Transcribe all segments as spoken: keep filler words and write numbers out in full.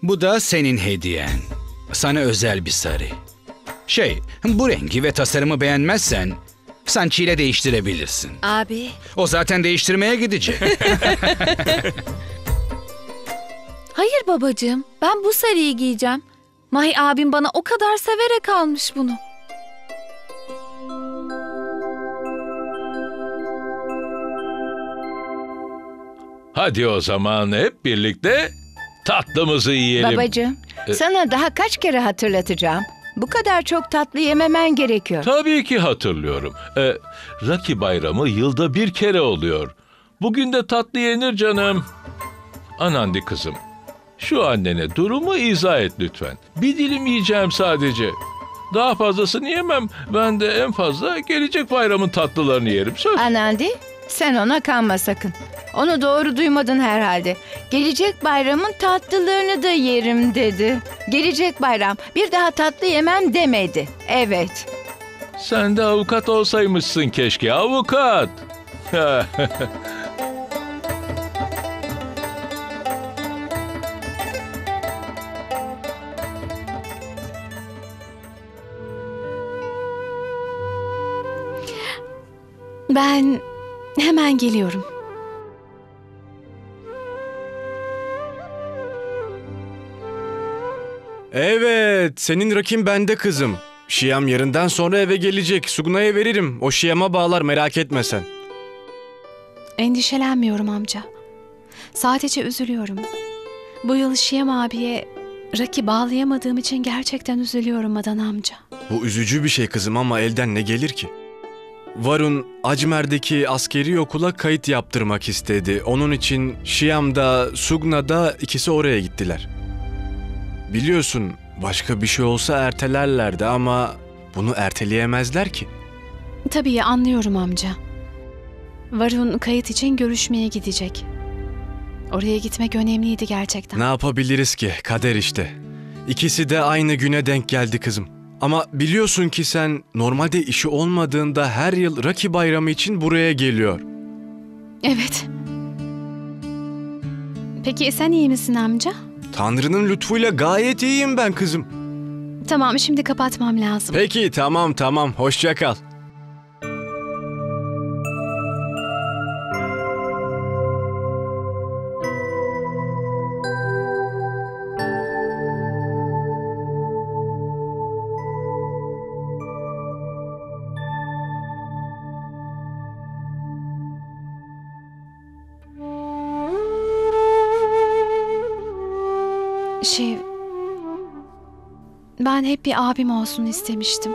Bu da senin hediyen. Sana özel bir sarı. Şey, bu rengi ve tasarımı beğenmezsen Sanchi ile değiştirebilirsin. Abi. O zaten değiştirmeye gidecek. Hayır babacığım, ben bu sarıyı giyeceğim. Mahi abim bana o kadar severek almış bunu. Hadi o zaman hep birlikte tatlımızı yiyelim. Babacığım, Ee, sana daha kaç kere hatırlatacağım. Bu kadar çok tatlı yememen gerekiyor. Tabii ki hatırlıyorum. Ee, Raki Bayramı yılda bir kere oluyor. Bugün de tatlı yenir canım. Anandi kızım, şu annene durumu izah et lütfen. Bir dilim yiyeceğim sadece. Daha fazlasını yemem. Ben de en fazla gelecek bayramın tatlılarını yerim. Söz. Anandi, sen ona kanma sakın. Onu doğru duymadın herhalde. Gelecek bayramın tatlılarını da yerim dedi. Gelecek bayram bir daha tatlı yemem demedi. Evet. Sen de avukat olsaymışsın keşke. Avukat. Ben hemen geliyorum. Evet, senin rakin bende kızım. Şiyam yarından sonra eve gelecek. Suguna'ya veririm. O Şiyam'a bağlar, merak etme sen. Endişelenmiyorum amca. Sadece üzülüyorum. Bu yıl Şiyam abiye Raki bağlayamadığım için gerçekten üzülüyorum Madan amca. Bu üzücü bir şey kızım ama elden ne gelir ki? Varun, Ajmer'deki askeri okula kayıt yaptırmak istedi. Onun için Şiyam'da, Sugna'da ikisi oraya gittiler. Biliyorsun, başka bir şey olsa ertelerlerdi ama bunu erteleyemezler ki. Tabii anlıyorum amca. Varun kayıt için görüşmeye gidecek. Oraya gitmek önemliydi gerçekten. Ne yapabiliriz ki? Kader işte. İkisi de aynı güne denk geldi kızım. Ama biliyorsun ki sen normalde işi olmadığında her yıl Raki Bayramı için buraya geliyor. Evet. Peki sen iyi misin amca? Tanrı'nın lütfuyla gayet iyiyim ben kızım. Tamam, şimdi kapatmam lazım. Peki tamam tamam, hoşça kal. Şey, ben hep bir abim olsun istemiştim.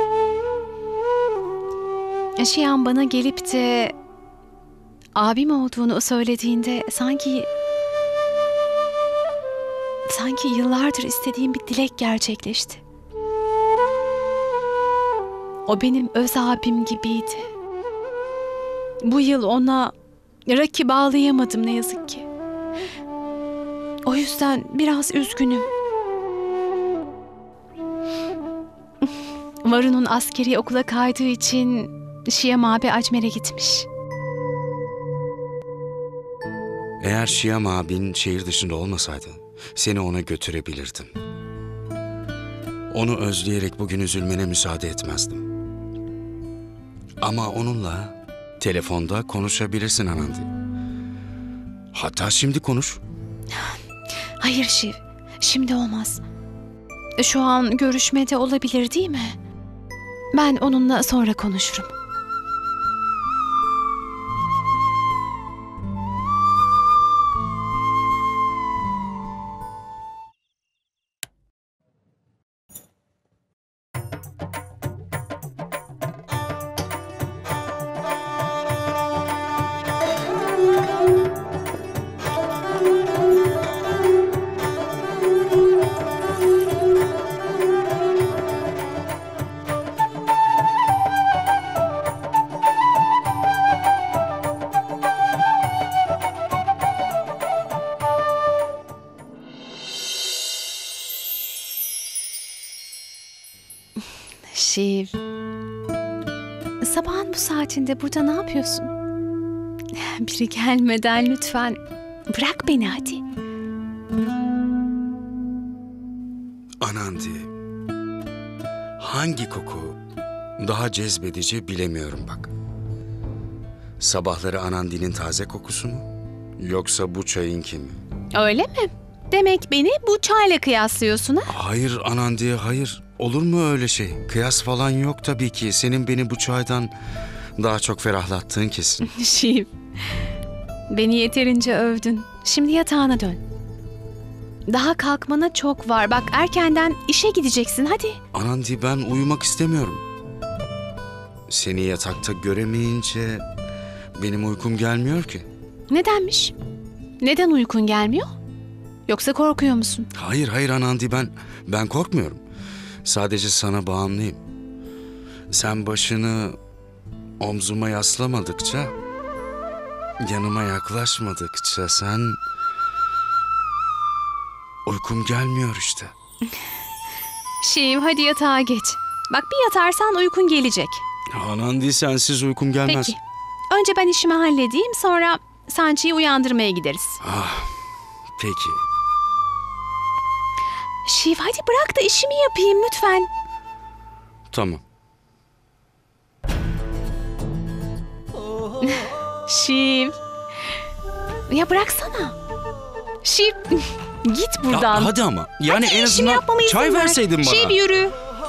Şiyan bana gelip de abim olduğunu söylediğinde sanki sanki yıllardır istediğim bir dilek gerçekleşti. O benim öz abim gibiydi. Bu yıl ona Raki bağlayamadım ne yazık ki. O yüzden biraz üzgünüm. Varun'un askeri okula kaydığı için Şiyam abi Ajmer'e gitmiş. Eğer Şiyam abin şehir dışında olmasaydı seni ona götürebilirdim. Onu özleyerek bugün üzülmene müsaade etmezdim. Ama onunla telefonda konuşabilirsin Anandi. Hatta şimdi konuş. Hayır Şiv, şimdi olmaz. Şu an görüşmede olabilir değil mi? Ben onunla sonra konuşurum. Şiv, sabahın bu saatinde burada ne yapıyorsun? Biri gelmeden lütfen bırak beni hadi. Anandi, hangi koku daha cezbedici bilemiyorum bak. Sabahları Anandi'nin taze kokusu mu? Yoksa bu çayınki mi? Öyle mi? Demek beni bu çayla kıyaslıyorsun ha? Hayır Anandi, hayır. Olur mu öyle şey? Kıyas falan yok tabii ki. Senin beni bu çaydan daha çok ferahlattığın kesin. Şiv, beni yeterince övdün. Şimdi yatağına dön. Daha kalkmana çok var. Bak erkenden işe gideceksin hadi. Anandi, ben uyumak istemiyorum. Seni yatakta göremeyince benim uykum gelmiyor ki. Nedenmiş? Neden uykun gelmiyor? Yoksa korkuyor musun? Hayır hayır Anandi, ben ben korkmuyorum. Sadece sana bağımlıyım. Sen başını omzuma yaslamadıkça, yanıma yaklaşmadıkça sen... Uykum gelmiyor işte. Şiv hadi yatağa geç. Bak bir yatarsan uykun gelecek. Anandi, sensiz uykum gelmez. Peki. Önce ben işimi halledeyim, sonra Sanchi'yi uyandırmaya gideriz. Ah, peki. Şiv hadi bırak da işimi yapayım lütfen. Tamam. Şiv. Ya bıraksana. Şiv git buradan. Ya, hadi ama. Yani Hadi en işimi azından yapmama izin çay ver. verseydin bana. Şiv yürü.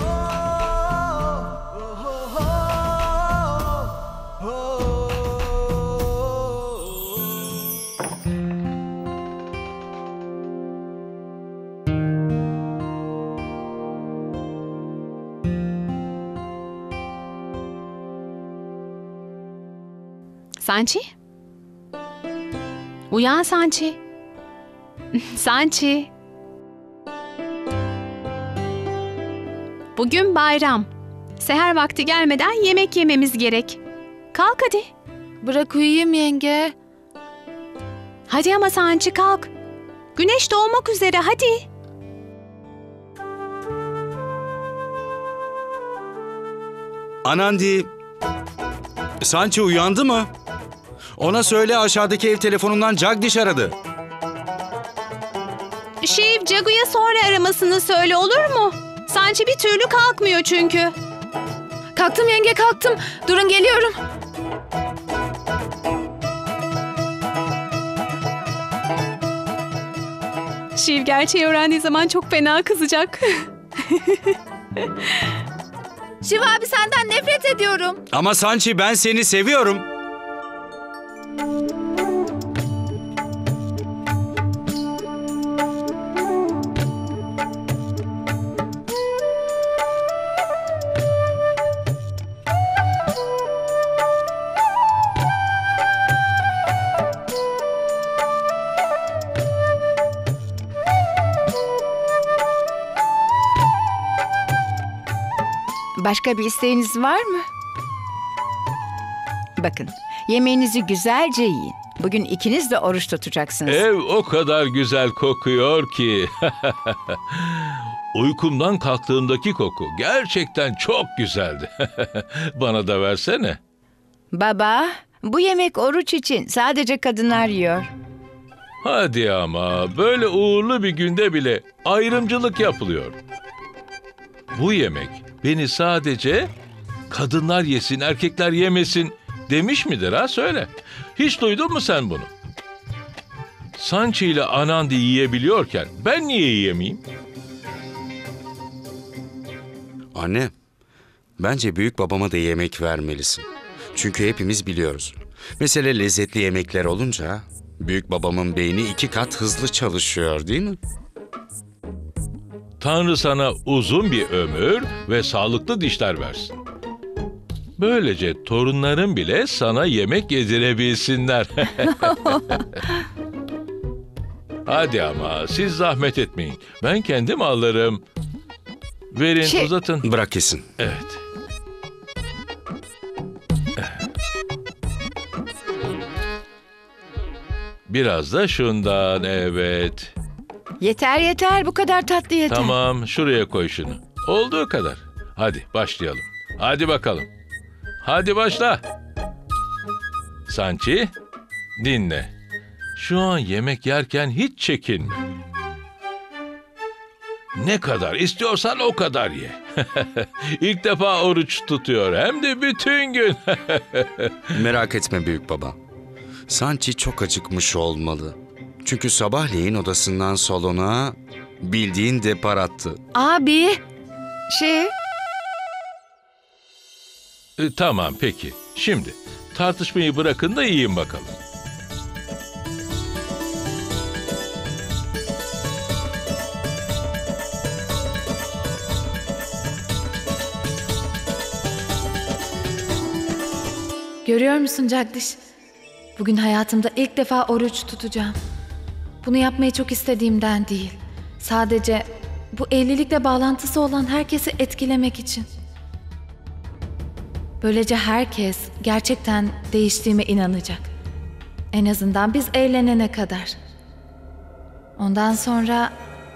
Sanchi? Uyan Sanchi. Sanchi. Bugün bayram. Seher vakti gelmeden yemek yememiz gerek. Kalk hadi. Bırak uyuyayım yenge. Hadi ama Sanchi kalk. Güneş doğmak üzere hadi. Anandi, Sanchi uyandı mı? Ona söyle, aşağıdaki ev telefonundan Jagdish aradı. Şiv, Cagu'ya sonra aramasını söyle olur mu? Sanchi bir türlü kalkmıyor çünkü. Kalktım yenge, kalktım. Durun, geliyorum. Şiv gerçeği öğrendiği zaman çok fena kızacak. Şiv abi, senden nefret ediyorum. Ama Sanchi, ben seni seviyorum. Başka bir isteğiniz var mı? Bakın, yemeğinizi güzelce yiyin. Bugün ikiniz de oruç tutacaksınız. Ev o kadar güzel kokuyor ki. Uykumdan kalktığımdaki koku gerçekten çok güzeldi. Bana da versene. Baba, bu yemek oruç için, sadece kadınlar yiyor. Hadi ama böyle uğurlu bir günde bile ayrımcılık yapılıyor. Bu yemek beni sadece kadınlar yesin, erkekler yemesin demiş midir ha, söyle. Hiç duydun mu sen bunu? Sanchi ile Anandi yiyebiliyorken ben niye yiyemeyeyim? Anne, bence büyük babama da yemek vermelisin. Çünkü hepimiz biliyoruz. Mesele lezzetli yemekler olunca büyük babamın beyni iki kat hızlı çalışıyor, değil mi? Tanrı sana uzun bir ömür ve sağlıklı dişler versin. Böylece torunların bile sana yemek yedirebilsinler. Hadi ama siz zahmet etmeyin. Ben kendim alırım. Verin, Şey- uzatın. Bırak kesin. Evet. Biraz da şundan, evet. Yeter yeter, bu kadar tatlı yeter. Tamam, şuraya koy şunu. Olduğu kadar. Hadi başlayalım. Hadi bakalım. Hadi başla. Sanchi, dinle. Şu an yemek yerken hiç çekinme. Ne kadar istiyorsan o kadar ye. İlk defa oruç tutuyor hem de bütün gün. Merak etme büyük baba. Sanchi çok acıkmış olmalı. Çünkü sabahleyin odasından salona bildiğin depar attı. Abi. Şey. E, tamam peki. Şimdi tartışmayı bırakın da yiyin bakalım. Görüyor musun Jagdish? Bugün hayatımda ilk defa oruç tutacağım. Bunu yapmayı çok istediğimden değil. Sadece bu evlilikle bağlantısı olan herkesi etkilemek için. Böylece herkes gerçekten değiştiğime inanacak. En azından biz evlenene kadar. Ondan sonra...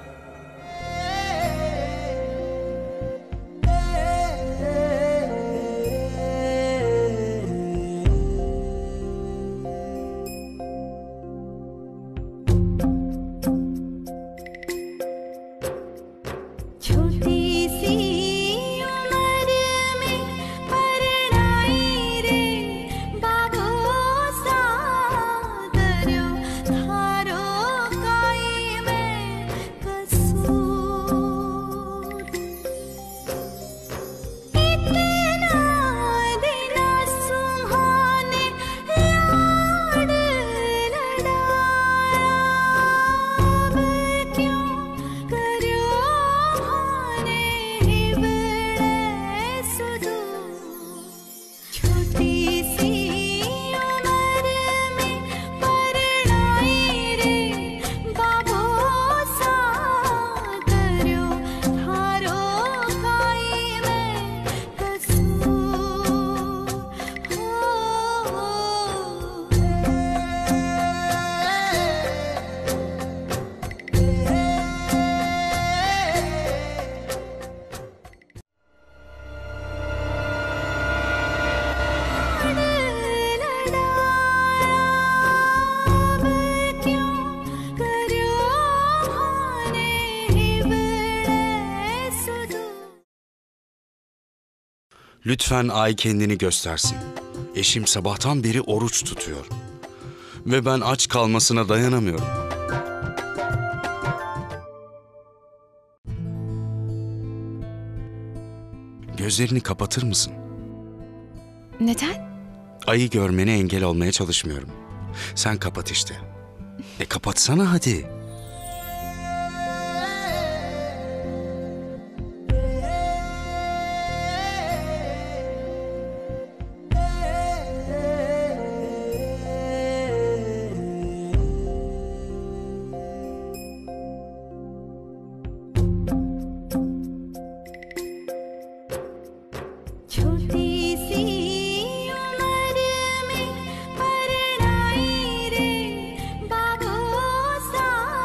Lütfen Ay kendini göstersin. Eşim sabahtan beri oruç tutuyor. Ve ben aç kalmasına dayanamıyorum. Gözlerini kapatır mısın? Neden? Ayı görmene engel olmaya çalışmıyorum. Sen kapat işte. E kapatsana hadi. सा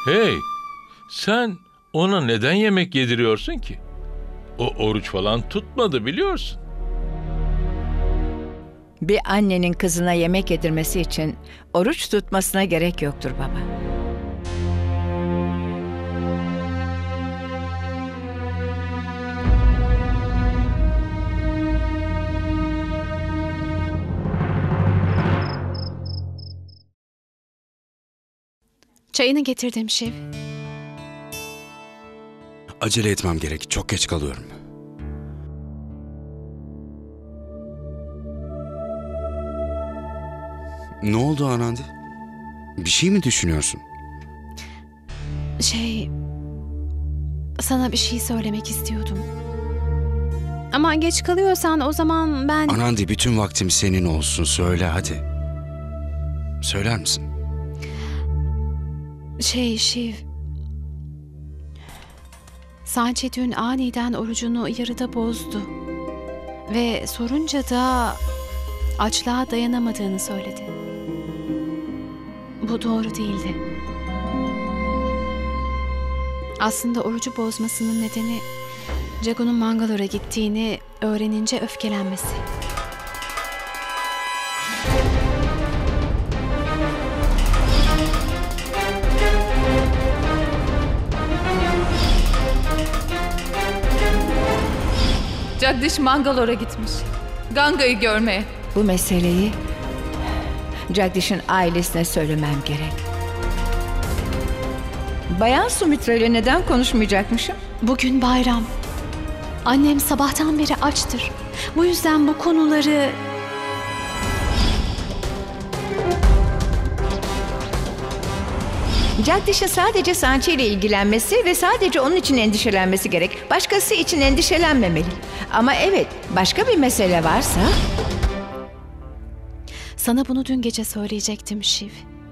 Hey, sen ona neden yemek yediriyorsun ki? O oruç falan tutmadı biliyorsun. Bir annenin kızına yemek yedirmesi için oruç tutmasına gerek yoktur baba. Çayını getirdim Şiv. Acele etmem gerek. Çok geç kalıyorum. Ne oldu Anandi? Bir şey mi düşünüyorsun? Şey... Sana bir şey söylemek istiyordum. Ama geç kalıyorsan o zaman ben... Anandi, bütün vaktim senin olsun. Söyle hadi. Söyler misin? Şey Şiv... Sanchi dün aniden orucunu yarıda bozdu. Ve sorunca da açlığa dayanamadığını söyledi. Bu doğru değildi. Aslında orucu bozmasının nedeni Jagu'nun Mangalore'a gittiğini öğrenince öfkelenmesi. Jagdish Mangalore'a gitmiş. Ganga'yı görmeye. Bu meseleyi Jagdish'in ailesine söylemem gerek. Bayan Sumitra ile neden konuşmayacakmışım? Bugün bayram. Annem sabahtan beri açtır. Bu yüzden bu konuları... Jagdish'in sadece Sanchi ile ilgilenmesi ve sadece onun için endişelenmesi gerek. Başkası için endişelenmemeli. Ama evet, başka bir mesele varsa... Sana bunu dün gece söyleyecektim Şiv.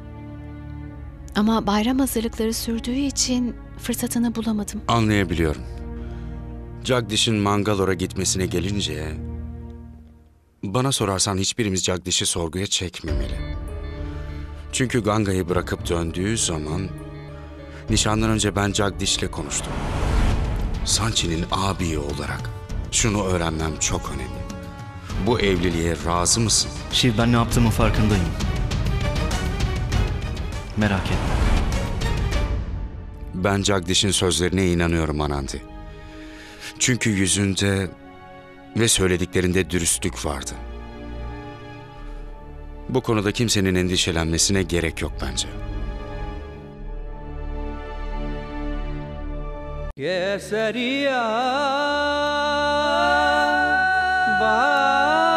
Ama bayram hazırlıkları sürdüğü için fırsatını bulamadım. Anlayabiliyorum. Jagdish'in Mangalore'a gitmesine gelince... Bana sorarsan hiçbirimiz Jagdish'i sorguya çekmemeli. Çünkü Ganga'yı bırakıp döndüğü zaman... Nişandan önce ben Jagdish'le konuştum. Sanchi'nin abi olarak şunu öğrenmem çok önemli. Bu evliliğe razı mısın? Şiv, ben ne yaptığımın farkındayım. Merak etme. Ben Jagdish'in sözlerine inanıyorum Anandi. Çünkü yüzünde ve söylediklerinde dürüstlük vardı. Bu konuda kimsenin endişelenmesine gerek yok bence. Kesariya ba